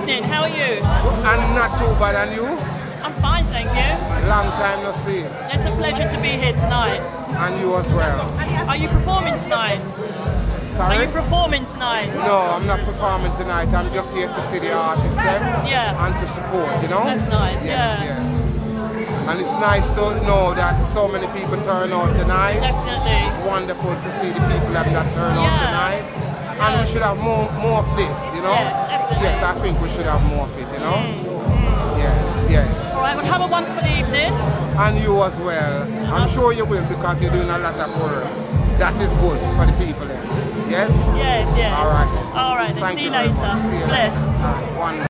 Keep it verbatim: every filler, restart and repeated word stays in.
evening. How are you? I'm not too bad, and you? I'm fine, thank you. Long time no see. It's a pleasure to be here tonight. And you as well. Are you performing tonight? Sorry? Are you performing tonight? No, I'm not performing tonight. I'm just here to see the artists them Yeah. and to support, you know? That's nice, yes, yeah. yeah. And it's nice to know that so many people turn out tonight. Definitely. It's wonderful to see the people that not turn out Yeah. tonight. And we should have more more of this, you know? Yes, definitely. Yes, I think we should have more of it, you know? Mm, mm. Yes, yes. All right, well, have a wonderful evening. And you as well. I'm sure you will, because you're doing a lot of work. That is good for the people then. Yes? Yes, yes. All right. All right, then. Thank See you you later. See you Bless. later. One.